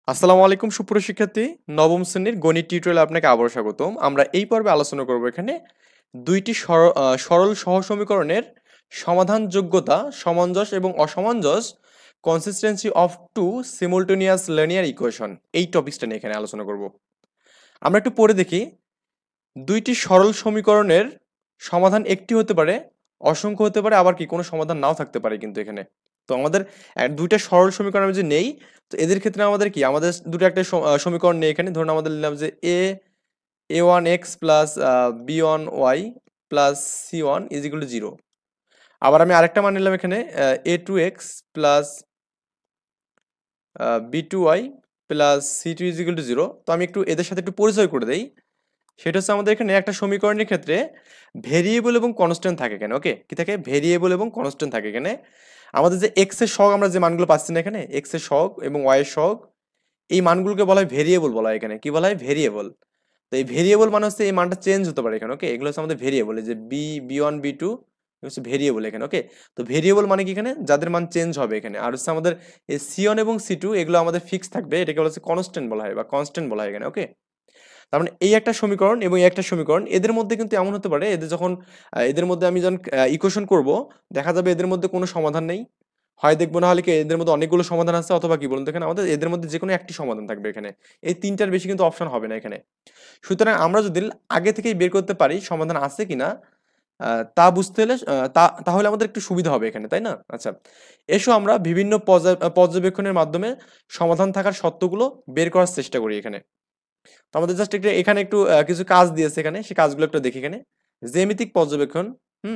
আসসালামু আলাইকুম সুপ্রিয় শিক্ষার্থী, নবম শ্রেণীর গণিত টিউটোরিয়ালে আপনাকে আবারও স্বাগতম। আমরা এই পর্বে আলোচনা করব এখানে দুইটি সরল সহসমীকরণের সমাধানযোগ্যতা, সামঞ্জস এবং অসামঞ্জস, consistency of two simultaneous linear equation, এই টপিকসটা নিয়ে এখানে আলোচনা করব। আমরা একটু পড়ে দেখি। দুইটি সরল সমীকরণের সমাধান একটি হতে পারে, অসংখ্য হতে পারে, আবার কি কোনো সমাধান নাও থাকতে পারে কিন্তু এখানে। তো আমাদের দুইটা সরল সমীকরণ যদি নেই, তো এদের ক্ষেত্রে আমাদের কি আমাদের দুটো একটা সমীকরণ নেই এখানে। ধরুন আমাদের নিলাম যে a1x plus b1y plus c1 is equal to 0। আবার আমি আরেকটা মান নিলাম এখানে a2x plus b2y plus c2 is equal to 0। তো আমি একটু এদের সাথে একটু পরিচয় করে দেই। সেটা হচ্ছে আমাদের এখানে একটা সমীকরণের ক্ষেত্রে ভেরিয়েবল এবং কনস্ট্যান্ট থাকে এখানে। ওকে, কি থাকে? ভেরিয়েবল এবং কনস্ট্যান্ট থাকে এখানে। আমাদের যে এক্স এর সহগ আমরা যে মানগুলো পাচ্ছি না এখানে, এক্স এর সহগ এবং ওয়াই এর সহগ, এই মানগুলোকে বলা হয় ভেরিয়েবল বলা হয় এখানে। কি বলা হয়? ভেরিয়েবল। তো এই ভেরিয়েবল মানে হচ্ছে এই মানটা চেঞ্জ হতে পারে এখানে। ওকে, এগুলো হচ্ছে আমাদের ভেরিয়েবল। এই যে বি1 বি2 হচ্ছে ভেরিয়েবল এখানে। ওকে, তো ভেরিয়েবল মানে কি এখানে? যাদের মান চেঞ্জ হবে এখানে। আর হচ্ছে আমাদের এই সি1 এবং সি2 এগুলো আমাদের ফিক্স থাকবে, এটাকে বলা হচ্ছে কনস্ট্যান্ট বলা হয় বা কনস্ট্যান্ট বলা হয় এখানে। ওকে, তার মানে এই একটা সমীকরণ এবং এই একটা সমীকরণ, এদের মধ্যে কিন্তু এমন হতে পারে, এদের যখন এদের মধ্যে আমি যখন ইকুয়েশন করব, দেখা যাবে এদের মধ্যে কোনো সমাধান নেই। হয় দেখবো, না হলে কি এদের মধ্যে অনেকগুলো সমাধান আছে, অথবা কি বলুন তো, এখানে আমাদের এদের মধ্যে যে কোনো একটি সমাধান থাকবে এখানে। এই তিনটার বেশি কিন্তু অপশন হবে না এখানে। সুতরাং আমরা যদি আগে থেকেই বের করতে পারি সমাধান আছে কিনা, তা বুঝতে হলে তাহলে আমাদের একটু সুবিধা হবে এখানে, তাই না? আচ্ছা, এসো আমরা বিভিন্ন পর্যবেক্ষণের মাধ্যমে সমাধান থাকার সত্যগুলো বের করার চেষ্টা করি এখানে। তো আমাদের জাস্ট একটু এখানে একটু কিছু কাজ দিয়েছে এখানে, সেই কাজগুলো একটু দেখি এখানে। জ্যামিতিক পর্যবেক্ষণ। হুম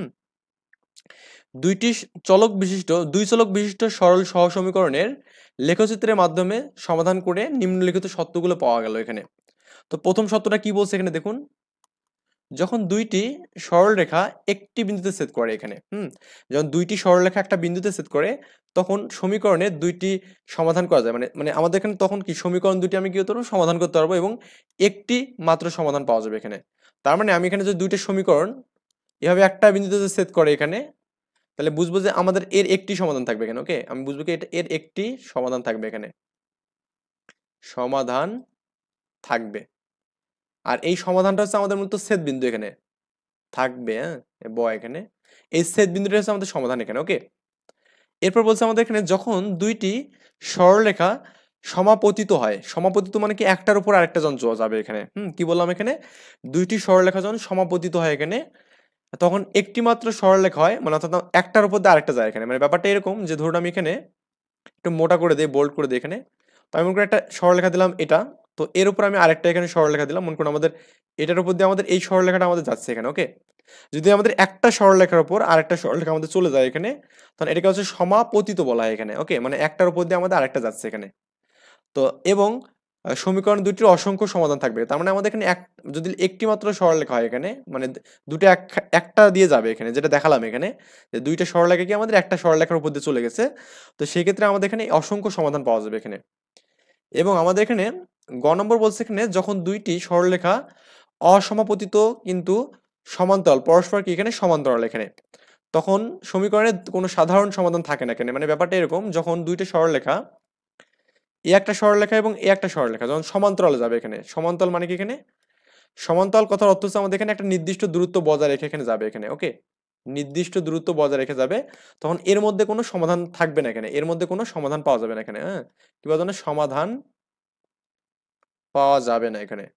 দুই চলক বিশিষ্ট সরল সহসমীকরণের লেখচিত্রের মাধ্যমে সমাধান করে নিম্নলিখিত সত্যগুলো পাওয়া গেল এখানে। তো প্রথম সত্যটা কি বলছে এখানে দেখুন। যখন দুইটি সরলরেখা একটি বিন্দুতে ছেদ করে এখানে, যখন দুইটি সরলরেখা একটা বিন্দুতে ছেদ করে, তখন সমীকরণের দুইটি সমাধান করা যায়। মানে মানে আমাদের এখানে তখন কি সমীকরণ দুটি আমি কি করতে পারবো? সমাধান করতে পারবো, এবং একটি মাত্র সমাধান পাওয়া যাবে এখানে। তার মানে আমি এখানে যদি দুইটা সমীকরণ এভাবে একটা বিন্দুতে যে ছেদ করে এখানে, তাহলে বুঝবো যে আমাদের এর একটি সমাধান থাকবে এখানে। ওকে, আমি বুঝবো কি এটা এর একটি সমাধান থাকবে এখানে, সমাধান থাকবে। আর এই সমাধানটা হচ্ছে আমাদের মূলত ছেদ বিন্দু এখানে থাকবে। হ্যাঁ, এখানে এই ছেদ বিন্দুটা হচ্ছে আমাদের সমাধান এখানে। ওকে, এরপর বলছে আমাদের এখানে যখন দুইটি সরলরেখা সমাপতিত হয়, সমাপতিত মানে কি একটার উপর আরেকটা জন যাবে এখানে। কি বললাম এখানে? দুইটি সরলরেখা যখন সমাপতিত হয় এখানে, তখন একটি মাত্র সরলরেখা হয়, মানে অর্থাৎ একটার উপর দিয়ে আরেকটা যায় এখানে। মানে ব্যাপারটা এরকম যে, ধরুন আমি এখানে একটু মোটা করে দিই, বোল্ড করে দিই এখানে। তো আমি মনে করি একটা সরলরেখা দিলাম এটা, তো এর উপর আমি আরেকটা এখানে সরলরেখা দিলাম। মনে করুন আমাদের এটার উপর দিয়ে আমাদের এই সরলরেখাটা আমাদের যাচ্ছে এখানে। ওকে, যদি আমাদের একটা সরলরেখার উপর আরেকটা সরলরেখা আমাদের চলে যায় এখানে, তখন এটাকে হচ্ছে সমাপতিত বলা হয় এখানে। ওকে, মানে একটার উপর দিয়ে আমাদের আরেকটা যাচ্ছে এখানে। তো এবং সমীকরণ দুটির অসংখ্য সমাধান থাকবে। তার মানে আমাদের এখানে যদি একটি মাত্র সরলরেখা হয় এখানে, মানে দুটো একটা দিয়ে যাবে এখানে, যেটা দেখালাম এখানে, যে দুইটা সরলরেখা কি আমাদের একটা সরলরেখার উপর দিয়ে চলে গেছে। তো সেই ক্ষেত্রে আমাদের এখানে অসংখ্য সমাধান পাওয়া যাবে এখানে। এবং আমাদের এখানে গ নম্বর বলছে এখানে, যখন দুইটি সরলরেখা অসমাপতিত কিন্তু সমান্তরাল, পরস্পর কি এখানে সমান্তরাল এখানে, তখন সমীকরণের কোনো সাধারণ সমাধান থাকে না এখানে। মানে ব্যাপারটা এরকম, যখন দুইটা সরলরেখা, এ একটা সরলরেখা এবং এ একটা সরলরেখা যখন সমান্তরালে যাবে এখানে, সমান্তরাল মানে কি এখানে? সমান্তরাল কথার অর্থ হচ্ছে আমাদের এখানে একটা নির্দিষ্ট দূরত্ব বজায় রেখে এখানে যাবে এখানে। ওকে, নির্দিষ্ট দূরত্ব বজায় রেখে যাবে, তখন এর মধ্যে কোনো সমাধান থাকবে না এখানে, এর মধ্যে কোনো সমাধান পাওয়া যাবে না এখানে। হ্যাঁ, কি বলা যায়? সমাধান পাওয়া যাবে না এখানে,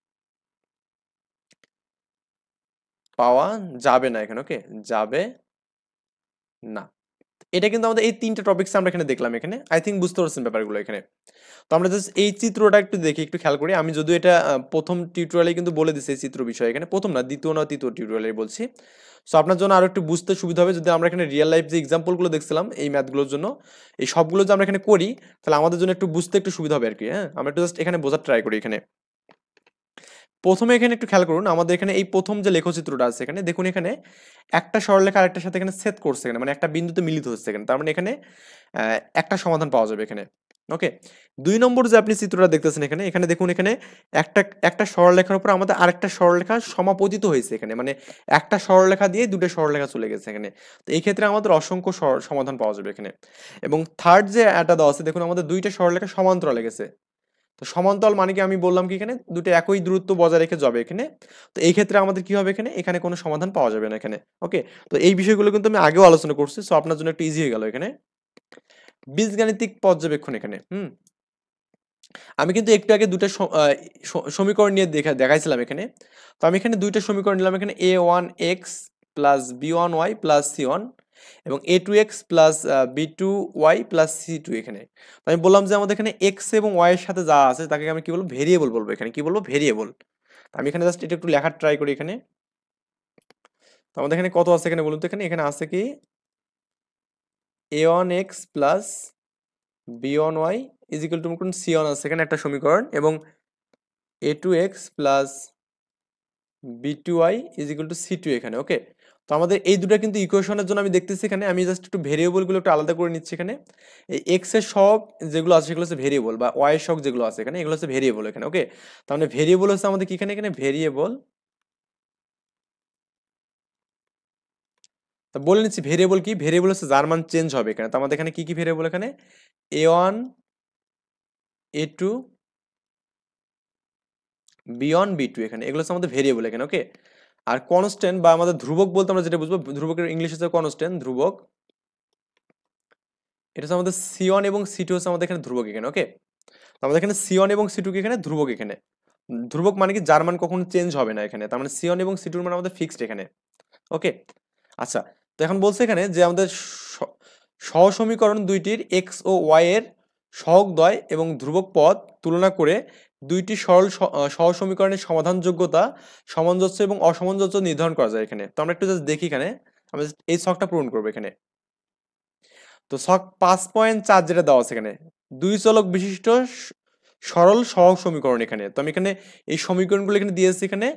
পাওয়া যাবে না এখানে। ওকে, যাবে না। এটা কিন্তু আমাদের এই তিনটা টপিকস আমরা এখানে দেখলাম এখানে। আই থিঙ্ক বুঝতে পারছেন ব্যাপারগুলো এখানে। তো আমরা জাস্ট এই চিত্রটা একটু দেখি, একটু খেয়াল করি। আমি যদিও এটা প্রথম টিউটোরিয়ালে কিন্তু বলে দিছি এই চিত্র বিষয় এখানে, প্রথম না, দ্বিতীয় না তৃতীয় টিউটোরিয়ালে বলছি। সো আপনার জন্য আরো একটু বুঝতে সুবিধা হবে যদি আমরা এখানে রিয়েল লাইফ যে এক্সাম্পলগুলো দেখছিলাম এই ম্যাথগুলোর জন্য, এই সবগুলো যে আমরা এখানে করি, তাহলে আমাদের জন্য একটু বুঝতে একটু সুবিধা হবে আর কি। হ্যাঁ, আমরা একটু জাস্ট এখানে বোঝার ট্রাই করি এখানে। প্রথমে এখানে একটু খেয়াল করুন, আমাদের এখানে এই প্রথম যে লেখচিত্রটা আছে এখানে দেখুন, এখানে একটা সরলরেখা আরেকটার সাথে এখানে ছেদ করছে এখানে, মানে একটা বিন্দুতে মিলিত হচ্ছে এখানে। তার মানে এখানে একটা সমাধান পাওয়া যাবে এখানে। ওকে, ২ নম্বর যে আপনি চিত্রটা দেখতেছেন এখানে, এখানে দেখুন, এখানে একটা একটা সরলরেখার উপর আমাদের আরেকটা সরলরেখা সমাপতিত হয়েছে এখানে, মানে একটা সরলরেখা দিয়ে দুটো সরলরেখা চলে গেছে এখানে। তো এই ক্ষেত্রে আমাদের অসংখ্য সমাধান পাওয়া যাবে এখানে। এবং থার্ড যে এটা দেওয়া আছে দেখুন, আমাদের দুইটা সরলরেখা সমান্তরালে গেছে। তো সমান্তরাল মানে কি আমি বললাম কি এখানে দুটো একই দূরত্ব বজায় রেখে যাবে এখানে। তো এই ক্ষেত্রে আমাদের কি হবে এখানে, এখানে কোনো সমাধান পাওয়া যাবে না এখানে। ওকে, তো এই বিষয়গুলো কিন্তু আমি আগেও আলোচনা করছি, সো আপনার জন্য একটু ইজি হয়ে গেল এখানে। বীজগাণিতিক পর্যবেক্ষণ এখানে আমি কিন্তু একটু আগে দুটো সমীকরণ নিয়ে দেখাইছিলাম এখানে। তো আমি এখানে দুইটা সমীকরণ নিলাম এখানে, a1x plus b1y plus c1 এবং a2x plus b2y plus c2 এখানে। তো আমি বললাম যে আমাদের এখানে x এবং y এর সাথে যা আছে তাকে আমি কি বলবো, ভেরিয়েবল বলবো এখানে। কি বলবো, ভেরিয়েবল। আমি এখানে জাস্ট এটা একটু লেখার ট্রাই করি এখানে। তো আমাদের এখানে কত আছে এখানে বলুন তো, এখানে এখানে আছে কি a1x plus b1y is equal to c1 আছে এখানে একটা সমীকরণ, এবং a2x plus b2y is equal two c2 এখানে। ওকে, তো আমাদের এই দুটো কিন্তু ইকুয়েশনের জন্য আমি দেখতেছি এখানে, আমি জাস্ট একটু ভেরিয়েবলগুলো একটু আলাদা করে নিচ্ছি এখানে। এই এক্স এর সহগ যেগুলো আছে সেগুলো হচ্ছে ভেরিয়েবল, বা ওয়াই এর সহগ যেগুলো আছে এখানে এগুলো হচ্ছে ভেরিয়েবল এখানে। ওকে, তার মানে ভেরিয়েবল হচ্ছে আমাদের কি এখানে, এখানে ভেরিয়েবল। তা বলে নিচ্ছি ভেরিয়েবল কি, ভেরিয়েবল হচ্ছে যার মান চেঞ্জ হবে এখানে। তো আমাদের এখানে কি কি ভেরিয়েবল এখানে, a1 a2 b1 b2 এখানে, এগুলো হচ্ছে আমাদের ভেরিয়েবল এখানে। ওকে, আর কনস্ট্যান্ট বা আমাদের ধ্রুবক বলতে আমরা যেটা বুঝবো, ধ্রুবকের ইংলিশ হচ্ছে কনস্ট্যান্ট, ধ্রুবক। এটা হচ্ছে আমাদের c1 এবং c2 হচ্ছে আমাদের এখানে ধ্রুবক এখানে। ওকে, তো আমাদের এখানে c1 এবং c2 কি এখানে ধ্রুবক এখানে। ধ্রুবক মানে কি যার মান কখনো চেঞ্জ হবে না এখানে, তার মানে c1 এবং c2 এর মান আমাদের ফিক্সড এখানে। ওকে, আচ্ছা, তো এখন বলছে এখানে যে আমাদের সহসমীকরণ দুইটির x ও y এর সহগদ্বয় এবং ধ্রুবক পদ তুলনা করে দুইটি সরল সহসমীকরণের সমাধানযোগ্যতা, সামঞ্জস্য এবং অসামঞ্জস্য নির্ধারণ করা যায় এখানে। তো আমরা একটু জাস্ট দেখি এখানে, আমরা এই ছকটা পূরণ করবো এখানে। তো ছক 5.4 যেটা দেওয়া আছে এখানে, দুই চলক বিশিষ্ট সরল সহগ সমীকরণ এখানে। তো আমি এখানে এই সমীকরণগুলো এখানে দিয়েছি এখানে,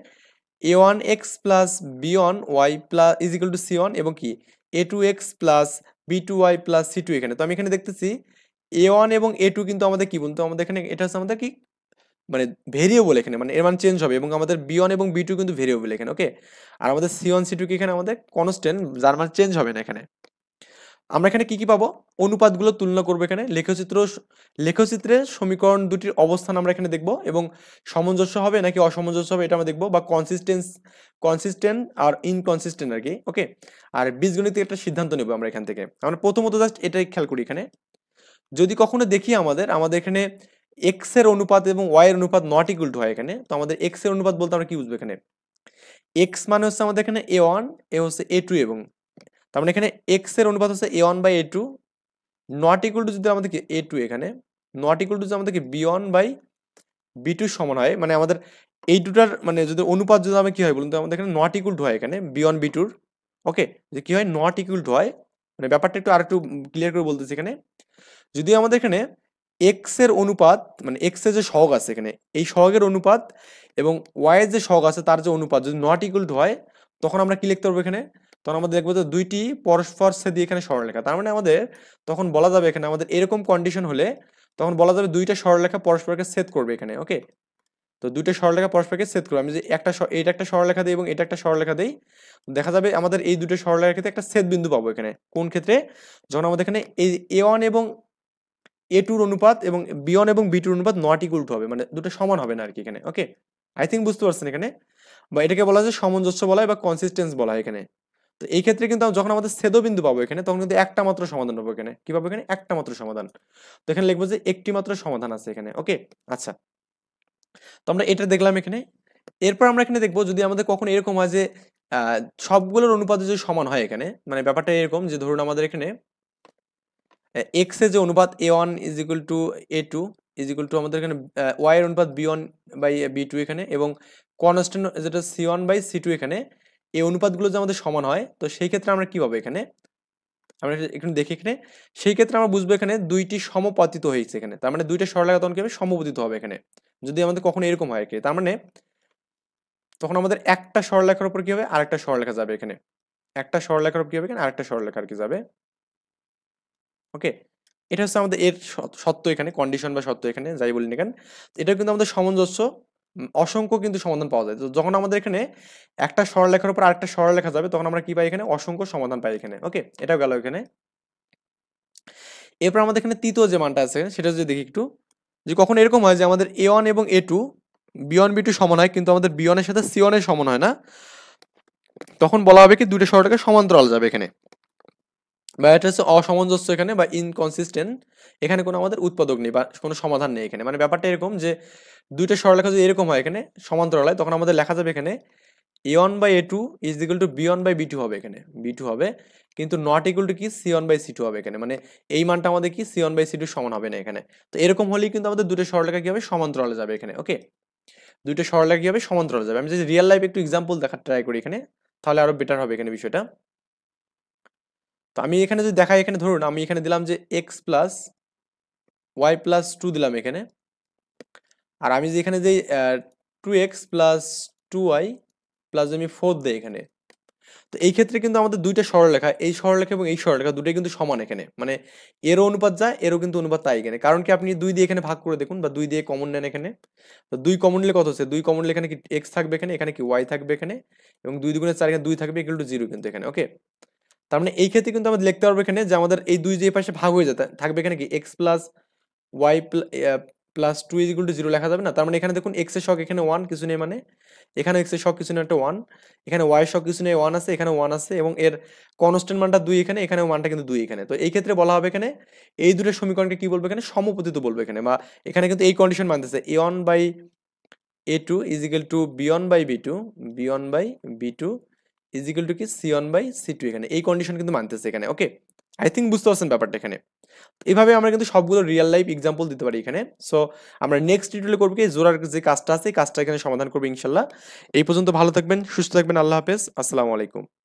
a1x plus b1y plus is equal to c1 এবং কি a2x plus b2y plus c2 এখানে। তো আমি এখানে দেখতেছি a1 এবং a2 কিন্তু আমাদের কি বলতো, আমাদের এখানে এটা হচ্ছে আমাদের কি মানে ভেরিয়েবল এখানে, মানে এর মান চেঞ্জ হবে, এবং আমাদের b1 এবং b2 কিন্তু ভেরিয়েবল এখানে। ওকে, আর আমাদের c1 c2 কি এখানে আমাদের কনস্ট্যান্ট, যার মান চেঞ্জ হবে না এখানে। আমরা এখানে কি কি পাবো, অনুপাতগুলো তুলনা করবো এখানে, লেখচিত্রে সমীকরণ দুটির অবস্থান আমরা এখানে দেখবো, এবং সামঞ্জস্য হবে নাকি অসামঞ্জস্য হবে এটা আমরা দেখবো, বা কনসিস্টেন্ট আর ইনকনসিস্টেন্ট আর কি। ওকে, আর বীজগণিতিক একটা সিদ্ধান্ত নেবো আমরা এখান থেকে। আমরা প্রথমত জাস্ট এটাই খেয়াল করি এখানে, যদি কখনো দেখি আমাদের আমাদের এখানে এক্স এর অনুপাত এবং ওয়াই এর অনুপাত নট ইকুয়াল টু হয় এখানে, তো আমাদের এক্স এর অনুপাত বলতে আমরা কি বুঝবো এখানে, এক্স মানে হচ্ছে আমাদের এখানে a1, এ হচ্ছে a2, এবং তার মানে এখানে এক্স এর অনুপাত হচ্ছে a1 by a2 not equal to যদি আমাদের কি a2 এখানে, নট ইকুয়াল টু যদি আমাদের কি b1 বাই b2 সমান হয়, মানে আমাদের এই দুটার মানে যদি অনুপাত যদি আমি কি হয় বলুন তো, আমাদের এখানে নট ইকুয়াল টু হয় এখানে b1 b2। ওকে, যে কি হয় নট ইকুয়াল টু হয়, মানে ব্যাপারটা একটু আর একটু ক্লিয়ার করে বলতেছি এখানে, যদি আমাদের এখানে এক্স এর অনুপাত মানে এক্স এর যে সহগ আছে এখানে, এই সহগের অনুপাত এবং ওয়াই এর যে সহগ আছে তার যে অনুপাত যদি নট ইকুয়াল টু হয়, তখন আমরা কি লিখতে পারবো এখানে, তখন আমাদের দেখবো যে দুইটি পরস্পর ছেদে এখানে সরলরেখা। তার মানে আমাদের তখন বলা যাবে এখানে আমাদের এরকম কন্ডিশন হলে তখন বলা যাবে দুইটা সরলরেখা পরস্পরকে ছেদ করবে এখানে। ওকে, তো দুইটা সরলরেখা পরস্পরকে ছেদ করবে, আমি যে একটা এটা একটা সরলরেখা দিই এবং এটা একটা সরলরেখা দিই, দেখা যাবে আমাদের এই দুটো সরলরেখার ক্ষেত্রে একটা ছেদ বিন্দু পাবো এখানে। কোন ক্ষেত্রে, যখন আমাদের এখানে এই a1 এবং a2 অনুপাত এবং b1 এবং b2 অনুপাত নট ইকুয়াল টু হবে, মানে দুটো সমান হবে না আর কি এখানে। ওকে, আই থিঙ্ক বুঝতে পারছেন এখানে, বা এটাকে বলা যায় সামঞ্জস্য বলা হয় বা কনসিস্টেন্স বলা হয় এখানে। তো এই ক্ষেত্রে কিন্তু যখন আমাদের ছেদবিন্দু পাবো এখানে, তখন কিন্তু একটা মাত্র সমাধান পাবো এখানে। কি পাবো এখানে, একটা মাত্র সমাধান। তো এখানে লিখবো যে একটি মাত্র সমাধান আছে এখানে। ওকে, আচ্ছা, তো আমরা এটা দেখলাম এখানে। এরপর আমরা এখানে দেখবো যদি আমাদের কখনো এরকম হয় যে সবগুলোর অনুপাত যদি সমান হয় এখানে, মানে ব্যাপারটা এরকম যে ধরুন আমাদের এখানে এক্স এর যে অনুপাত a1 is equal to a2 is equal to আমাদের এখানে ওয়াই এর অনুপাত b1 বাই b2 এখানে, এবং কনস্ট্যান্ট যেটা c1 বাই c2 এখানে, এই অনুপাতগুলো যে আমাদের সমান হয়, তো সেই ক্ষেত্রে আমরা কি পাবো এখানে, আমরা এখানে দেখি এখানে, সেই ক্ষেত্রে আমরা বুঝবো এখানে দুইটি সমপতিত হয়েছে এখানে, তার মানে দুইটা সরলরেখা তখন কি হবে, সমপতিত হবে এখানে। যদি আমাদের কখনো এরকম হয় কি, তার মানে তখন আমাদের একটা সরলরেখার উপর কি হবে, আরেকটা সরলরেখা যাবে এখানে, একটা সরলরেখার উপর কি হবে এখানে, আরেকটা সরলরেখা আর কি যাবে। ওকে, এটা হচ্ছে আমাদের এর সত্য এখানে, কন্ডিশন বা সত্য এখানে যাই বলি না কেন, এটা কিন্তু আমাদের সামঞ্জস্য। অসংখ্য কিন্তু সমাধান পাওয়া যায়, তো যখন আমাদের এখানে একটা সরলরেখার উপর আরেকটা সরলরেখা যাবে, তখন আমরা কি পাই এখানে, অসংখ্য সমাধান পাই এখানে। ওকে, এটাও গেল এখানে। এরপর আমাদের এখানে তৃতীয় যে মানটা আছে সেটা যদি দেখি একটু, যে কখন এরকম হয় যে আমাদের A1 এবং A2 B1 B2 সমান হয় কিন্তু আমাদের B1 এর সাথে C1 এর সমান হয় না, তখন বলা হবে কি দুইটা সরলরেখা সমান্তরাল যাবে এখানে, বা এটা হচ্ছে অসামঞ্জস্য এখানে বা ইনকনসিস্টেন্ট, এখানে কোনো আমাদের উৎপাদক নেই বা কোনো সমাধান নেই এখানে। মানে ব্যাপারটা এরকম যে দুইটা সরলরেখা যদি এরকম হয় এখানে সমান্তরাল হয়, তখন আমাদের লেখা যাবে এখানে A1/A2 is equal to B1/B2 হবে, এখানে B2 হবে, কিন্তু নট ইকুয়াল টু কি C1/C2 হবে এখানে, মানে এই মানটা আমাদের কি C1/C2 সমান হবে না এখানে। তো এরকম হলেই কিন্তু আমাদের দুটো সরলরেখা কি হবে সমান্তরালে যাবে এখানে। ওকে, দুইটা সরলরেখা কি হবে সমান্তরালে যাবে। আমি যদি রিয়েল লাইফ একটু এক্সাম্পল দেখার ট্রাই করি এখানে, তাহলে আরো বেটার হবে এখানে বিষয়টা। তো আমি এখানে যদি দেখাই, এখানে ধরুন আমি এখানে দিলাম যে x+y+2 দিলাম এখানে, আর আমি যে এখানে যে 2x+2y+ আমি 4 দেই এখানে। তো এই ক্ষেত্রে কিন্তু আমাদের দুইটা সরলরেখা, এই সরলরেখা এবং এই সরলরেখা দুটোই কিন্তু সমান এখানে, মানে এরও অনুপাত যায় এরও কিন্তু অনুপাত তাই এখানে। কারণ কি আপনি 2 দিয়ে এখানে ভাগ করে দেখুন বা 2 দিয়ে কমন নেন এখানে, তো 2 কমন নিলে কত হচ্ছে, 2 কমন নিলে এখানে কি x থাকবে এখানে, এখানে কি y থাকবে এখানে, এবং 2 দুগুণে 4 এখানে 2 থাকবে ইকুয়াল টু 0 কিন্তু এখানে। ওকে, তার মানে এই ক্ষেত্রে কিন্তু আমরা লিখতে পারবো এখানে যে আমাদের এই 2 যে পাশে ভাগ হয়ে যেতে থাকবে এখানে কি x+y+2 ইজ ইকুয়াল টু 0 লেখা যাবে না। তার মানে এখানে দেখুন x এর শক এখানে 1 কিছু নেই, মানে এখানে x এর শক কিছু নেই একটা 1, এখানে y এর শক কিছু নেই 1 আছে, এখানে 1 আছে, এবং এর কনস্ট্যান্ট মানটা 2 এখানে, এখানেও মানটা কিন্তু 2 এখানে। তো এই ক্ষেত্রে বলা হবে এখানে এই দুটো সমীকরণকে কি বলবো এখানে সমপতিত বলবো এখানে, বা এখানে কিন্তু এই কন্ডিশন মানতেছে A1/A2 is equal to B1/B2 is equal to কি C1/C2 এখানে এই কন্ডিশন কিন্তু মানতেছে এখানে। ওকে, আই থিঙ্ক বুঝতে পারছেন ব্যাপারটা এখানে। এভাবে আমরা কিন্তু সবগুলো রিয়েল লাইফ এক্সাম্পল দিতে পারি এখানে। সো আমরা নেক্সট টিউটোরিয়ালে করবো কি জোড়ার যে কাজটা আছে এই কাজটা এখানে সমাধান করবো ইনশাল্লাহ। এই পর্যন্ত ভালো থাকবেন, সুস্থ থাকবেন, আল্লাহ হাফেজ, আসসালামু আলাইকুম।